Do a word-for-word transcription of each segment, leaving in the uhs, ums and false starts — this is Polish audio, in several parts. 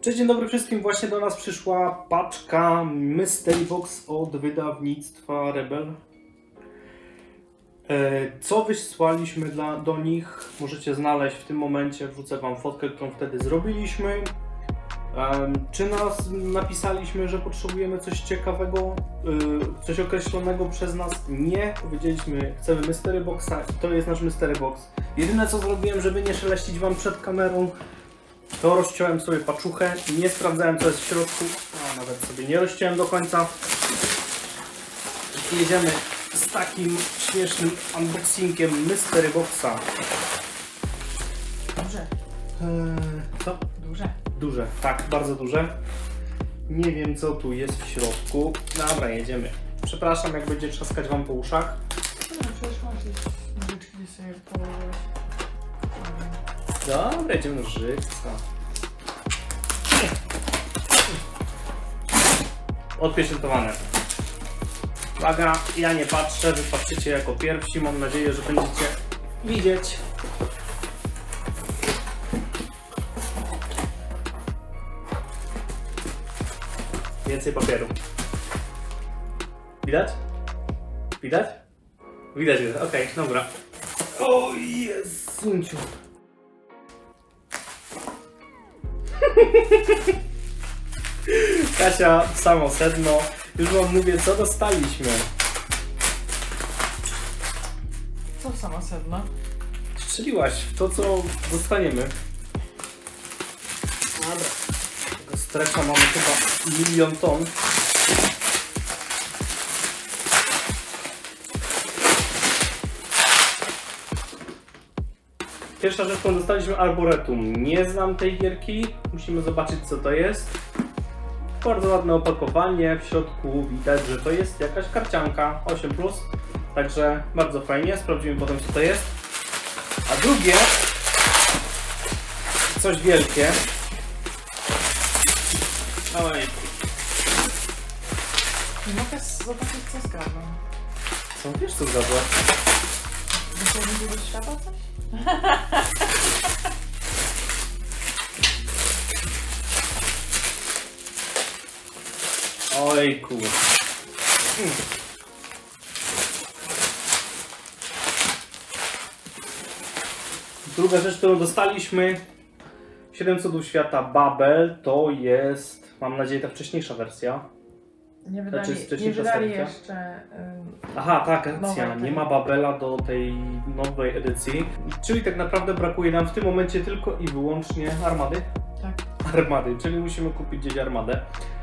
Cześć, dzień dobry wszystkim. Właśnie do nas przyszła paczka Mystery Box od wydawnictwa Rebel. Co wysłaliśmy dla, do nich możecie znaleźć w tym momencie. Wrzucę wam fotkę, którą wtedy zrobiliśmy. Czy nas napisaliśmy, że potrzebujemy coś ciekawego, coś określonego przez nas? Nie. Powiedzieliśmy, chcemy Mystery Boxa i to jest nasz Mystery Box. Jedyne co zrobiłem, żeby nie szeleścić wam przed kamerą, to rozciąłem sobie paczuchę i nie sprawdzałem co jest w środku, a nawet sobie nie rozciąłem do końca. I jedziemy z takim śmiesznym unboxingiem Mystery Boxa. Duże. Eee, co? Duże. Duże, tak, bardzo duże. Nie wiem co tu jest w środku. Dobra, jedziemy. Przepraszam jak będzie trzaskać wam po uszach. No przecież masz gdzieś nożyczki, gdzie sobie położyłeś. Dobra, jedziemy do żywca. Odpieczętowane. Uwaga, ja nie patrzę, wy patrzycie jako pierwsi. Mam nadzieję, że będziecie widzieć. Więcej papieru. Widać? Widać? Widać, widać. Okej, okay, dobra. O Jezunciu. Kasia, samo sedno. Już wam mówię, co dostaliśmy. Co samo sedno? Strzeliłaś w to, co dostaniemy. Dobra. Tego strecza mamy chyba milion ton. Pierwsza rzecz, którą dostaliśmy, Arboretum. Nie znam tej gierki. Musimy zobaczyć, co to jest. Bardzo ładne opakowanie. W środku widać, że to jest jakaś karcianka osiem plus. Także bardzo fajnie. Sprawdzimy potem, co to jest. A drugie, coś wielkie. Oj. Nie mogę zobaczyć, co zgadłem. Co? Wiesz, co zgadła? Będzie do świata coś? Ojku. Hmm. Druga rzecz, którą dostaliśmy, siedem cudów świata Babel, to jest, mam nadzieję, ta wcześniejsza wersja. Nie wydali, znaczy, nie wydali seria. jeszcze... Ym, Aha, tak, racja, nowej, nie ma Babela do tej nowej edycji. Czyli tak naprawdę brakuje nam w tym momencie tylko i wyłącznie armady. Tak. Armady, czyli musimy kupić gdzieś armadę.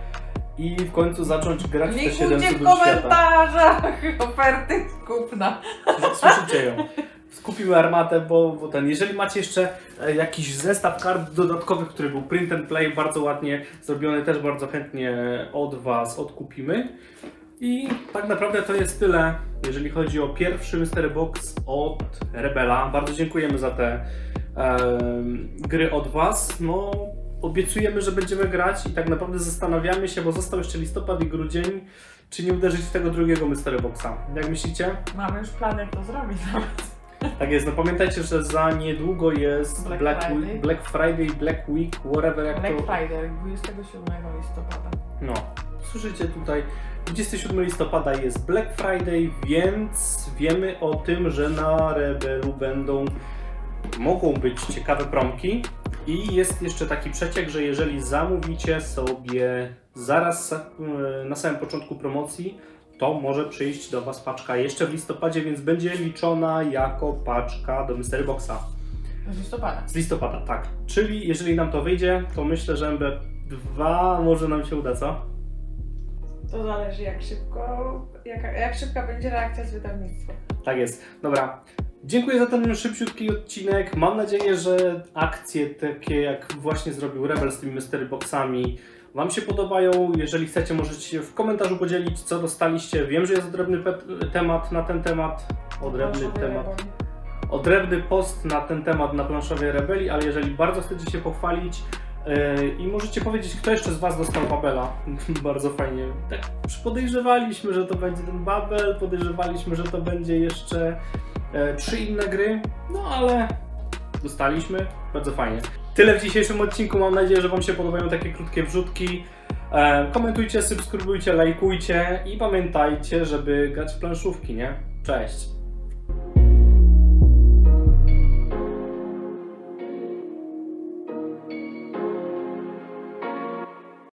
I w końcu zacząć grać w te siedem Linkujcie cudów w komentarzach oferty kupna. świata. Słyszycie ją. Skupimy armatę, bo, bo ten, jeżeli macie jeszcze e, jakiś zestaw kart dodatkowych, który był print and play, bardzo ładnie zrobiony, też bardzo chętnie od was odkupimy. I tak naprawdę to jest tyle, jeżeli chodzi o pierwszy Mystery Box od Rebela. Bardzo dziękujemy za te e, gry od was. No, obiecujemy, że będziemy grać i tak naprawdę zastanawiamy się, bo został jeszcze listopad i grudzień, czy nie uderzyć w tego drugiego Mystery Boxa. Jak myślicie? Mamy już plan, jak to zrobić nawet. Tak jest, no pamiętajcie, że za niedługo jest Black Black, Friday. Week, Black Friday, Black Week, whatever jak Black to... Friday, dwudziestego siódmego listopada. No, słyszycie tutaj, dwudziestego siódmego listopada jest Black Friday, więc wiemy o tym, że na Rebelu będą, mogą być ciekawe promki. I jest jeszcze taki przeciek, że jeżeli zamówicie sobie zaraz na samym początku promocji, to może przyjść do was paczka jeszcze w listopadzie, więc będzie liczona jako paczka do Mystery Boxa. Z listopada. Z listopada, tak. Czyli jeżeli nam to wyjdzie, to myślę, że M B dwa może nam się uda, co? To zależy jak szybko, jak, jak szybka będzie reakcja z wydawnictwa. Tak jest. Dobra. Dziękuję za ten szybciutki odcinek. Mam nadzieję, że akcje takie jak właśnie zrobił Rebel z tymi Mystery Boxami wam się podobają. Jeżeli chcecie, możecie się w komentarzu podzielić, co dostaliście. Wiem, że jest odrębny temat na ten temat. Odrębny temat. Odrębny post na ten temat na planszowej Rebeli, ale jeżeli bardzo chcecie się pochwalić yy, i możecie powiedzieć, kto jeszcze z was dostał Babela. Bardzo fajnie. Tak podejrzewaliśmy, że to będzie ten Babel, podejrzewaliśmy, że to będzie jeszcze yy, trzy inne gry, no ale dostaliśmy. Bardzo fajnie. Tyle w dzisiejszym odcinku. Mam nadzieję, że Wam się podobają takie krótkie wrzutki. E, komentujcie, subskrybujcie, lajkujcie i pamiętajcie, żeby grać w planszówki, nie? Cześć!